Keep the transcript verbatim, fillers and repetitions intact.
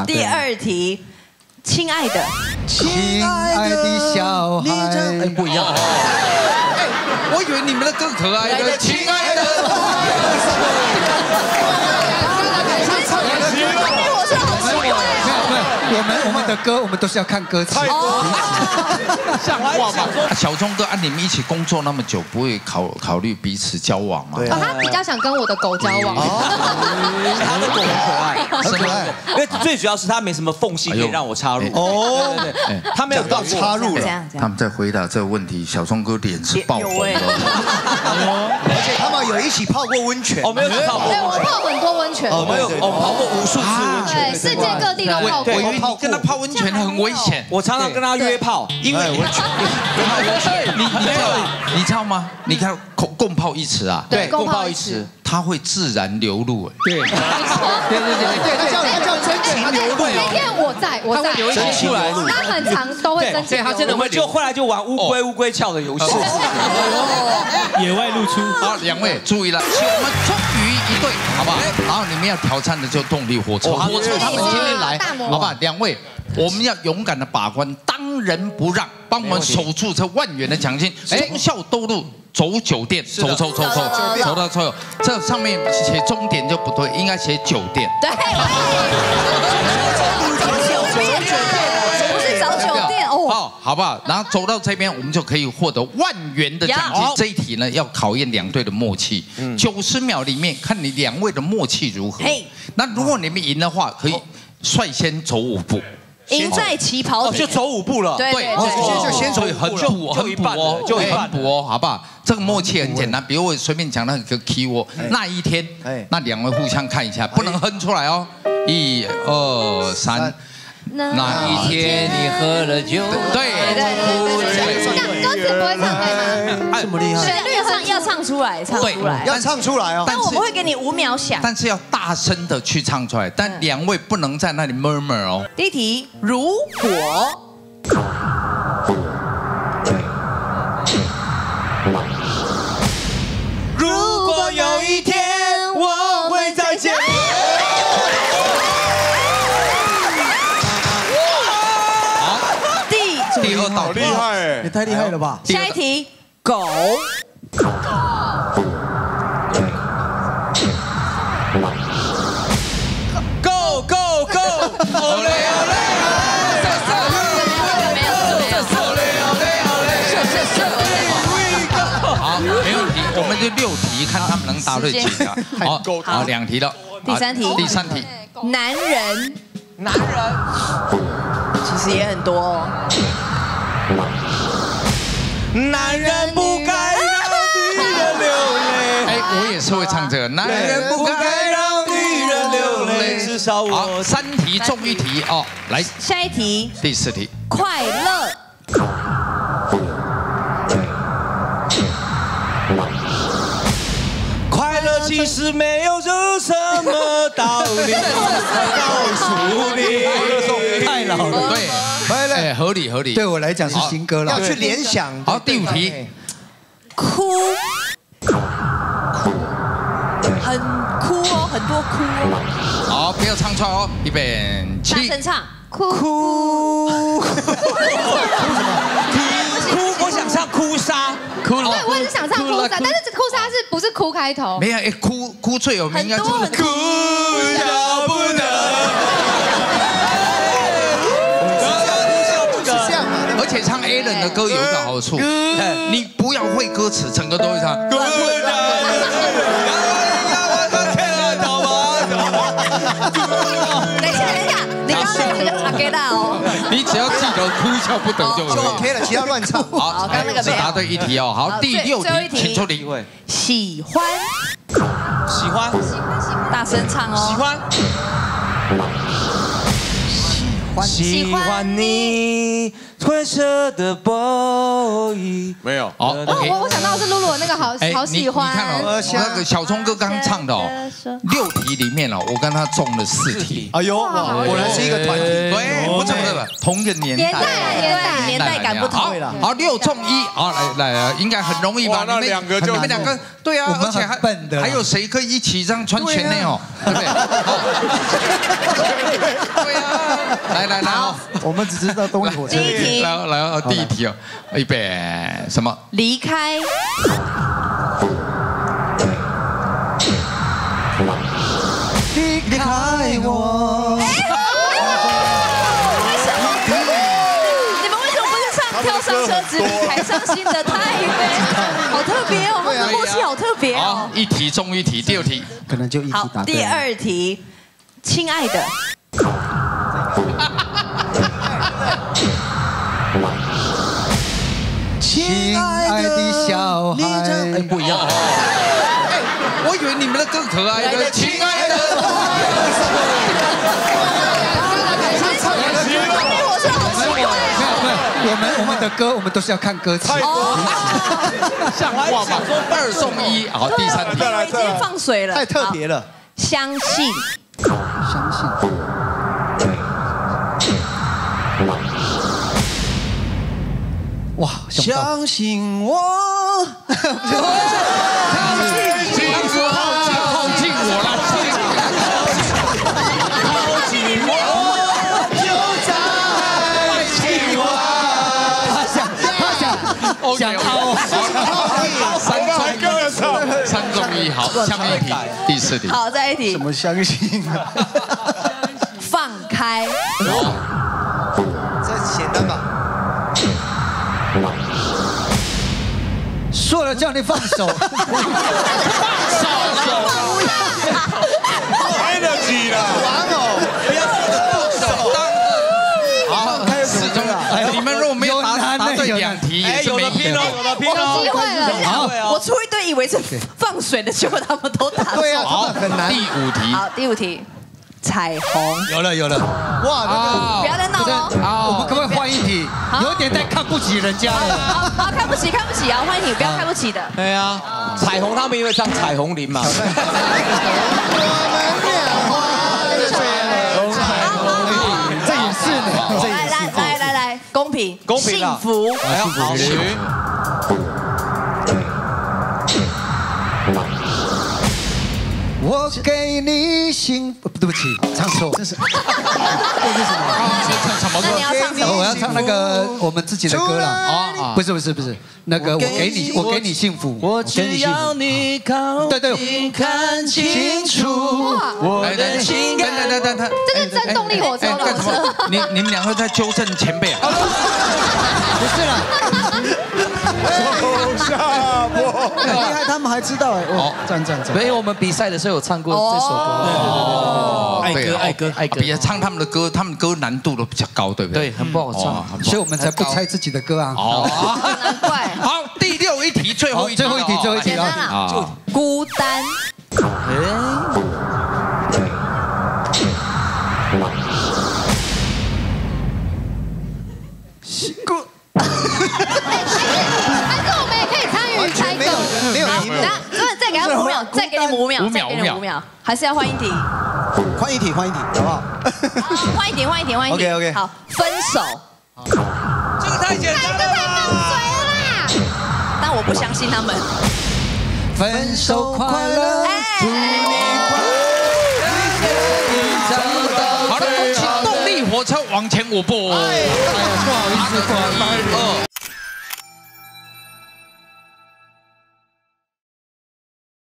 第二题，亲爱的， 亲爱的小孩， 哎，不一样。哎，我以为你们的更可爱的，亲爱的。 我们我们的歌，我们都是要看歌词。 像话吗？小钟哥，啊，你们一起工作那么久，不会考考虑彼此交往吗？ 哦，他比较想跟我的狗交往。 他的狗很可爱， 很可爱。 因为最主要是他没什么缝隙可以让我插入。哦，对对对，他没有到插入了。 他们在回答这个问题，小钟哥脸是爆红的。 而且他们有一起泡过温泉。 哦，没有泡过。 对，我泡很多温泉。 我们有，我们泡过无数次温泉。 对，世界各地都泡过。 我以为你跟他泡温泉很危险。 我常常跟他约炮，因为温泉。 你你知道你知道吗？你看共共泡一池啊， 对，共泡一池， 它会自然流露。哎， 对，对对对对，它叫它叫真情流露。 那天我在，我在， 真情流露， 他很常都会真情流露。 他真的会，就后来就玩乌龟乌龟壳的游戏， 野外露出。 好，两位注意了，我们终于一对，好不好？然后你们要挑战的就动力火车，火车他们今天来，好不好？两位。我们要勇敢的把关，当仁不让，帮我们守住这万元的奖金。忠孝东路走酒店，走走走走，走到最后，这上面写终点就不对，应该写酒店。 对，找酒店，不是找酒店哦。 好，好不好？然后走到这边，我们就可以获得万元的奖金。这一题呢，要考验两队的默契。九十秒里面，看你两位的默契如何。那如果你们赢的话，可以率先走五步。 赢在起跑点， 就走五步了。 对对对，就先走很补，很补哦，就很补哦，好不好？这个默契很简单，比如我随便讲那个 key word， 那一天，那两位互相看一下，不能哼出来哦。一二三，那一天你喝了酒，对对对对，歌词不会唱对吗？ 这么厉害， 旋律唱要唱出来，唱出来， 要唱出来哦。 但我们会给你五秒想， 但是要大声的去唱出来，但两位不能在那里 murmur 哦。 第一题，如果。 如果有一天我会再见你。 第二道， 好厉害哎， 也太厉害了吧！ 下一题，狗。 Go go go！ 好嘞好嘞， 没有没有， 好，没问题，我们就六题，看他们能答对几个。好，好，两题了。 第三题， 第三题， 男人， 男人， 其实也很多哦。 男人不该让女人流泪。 哎，我也是会唱这个。男人不该让女人流泪。 至少我。 好，三题中一题哦，来。 下一题， 第四题， 快乐。 快乐其实没有这什么道理，告诉你。 太老了， 对，哎，合理合理。 对我来讲是新歌了， 要去联想。 好，第五题， 哭，很哭哦，很多哭哦。 好，不要唱错哦，预备起。 大声唱， 哭哭，哭哭，我想唱哭砂。 哭了， 对，我也是想唱哭砂，但是这哭砂是不是哭开头？ 没有，哎，哭哭最有名应该就是哭笑不能。 而且唱 Alan 的歌有一个好处，你不要会歌词，整个都会唱。 等一下等一下，你刚刚那个就阿给大哦。 你只要记得哭笑不得就就 OK 了，其他乱唱。 好， 刚刚那个只答对一题哦。好，第六题，请出题。 喜欢， 喜欢， 大声唱哦。 喜欢。喜欢你褪色的 boy， 没有。 好， 我我想到的是露露那个好好喜欢。 你看哦，那个小聪哥刚唱的哦，六题里面哦，我跟他中了四题。 哎呦，果然是一个团体。 对，不是不是，同一个年代。 年代啊年代年代感不同。 好，六中一，好来来，应该很容易吧？ 那两个就你们两个对啊，而且还笨的， 还有谁可以一起这样穿全内哦？对不对？对啊。 来来来哦， 我们只知道动力火车。 第一题， 来来哦，第一题哦，预备什么？ 离开。 离开我。 为什么？你们为什么不是唱跳上车之旅，海上新的台北？好特别哦，我们的默契好特别哦好，。一题中一题，第二题。 可能就一题好， 答对。 第二题，亲爱的。 亲爱的小孩，哎，不一样。 哎，我以为你们的更可爱的，亲爱的。 动力火车好奇怪没有哦。 没有，我们我们的歌我们都是要看歌词。 像话吗？二送一，好，第三题。 我已经放水了， 太特别了。 相信。 相信。哇，相信我。 靠近我，靠近我了，靠近我， 就在亲我。他想，他想，想凹。 三中三中一，好，下面一题，第四题。 好，再一题怎。么相信啊？ 放开。 这简单吧？说了叫你放手。 Energy 啦， 玩哦！ 不要好，四中。你们如果没有答答对两题，也是没赢的。 有的拼有机会好了。 我出一堆以为是放水的，结果他们都答错。 对啊， 好， 很难。 第五题。 好，第五题，彩虹。 有了有了。哇， 不要再闹了哦。 我们可不可以换一题？有点太看不起人家了。 好，好，看不起，看不起啊！欢迎你，不要看不起的。 对啊，彩虹他们因为唱彩虹林嘛。 这也是呢，这来来也是。 来来来，公平， 公平啊幸福。 哎呀，好， 我给你幸福，对不起，唱错。这是这是什么？ 唱什么歌那你？要唱什么？ 我要唱那个我们自己的歌啦。 啊不是不是不是，那个我给你，我给你幸福， 我给你只幸福。 要你靠对对近，看清楚我的心等等等等等， 这是真动力火车哎， 吗？ 干什么？你你们两个在纠正前辈啊？ 不是啦， 走下坡。 很厉害，他们还知道哎。哦，赞赞赞。 所以我们比赛的时候有唱过这首歌。 哦， 爱歌爱歌爱歌比唱他们的歌，他们歌难度都比较高，对不对？ 对，很不好唱。 所以我们才不猜自己的歌啊。 哦， 难怪。 好，第六一题，最后一题， 最后一题，最后一题简单啊。 了，孤单。 还是我们也可以参与猜歌。 没有题目等。下，真的再给他们五秒，再给你们五秒， 五秒再给你们五秒，还是要换一题？ 换一题，换一题，好不好？ 换一题，换一题，换一题。 OK，OK 好，分手。 这个太简单了吧？ 但我不相信他们。 分手快乐，祝你快乐。 好了，恭喜动力火车往前五步。哎呀， 不好意思，不好意思。 一二。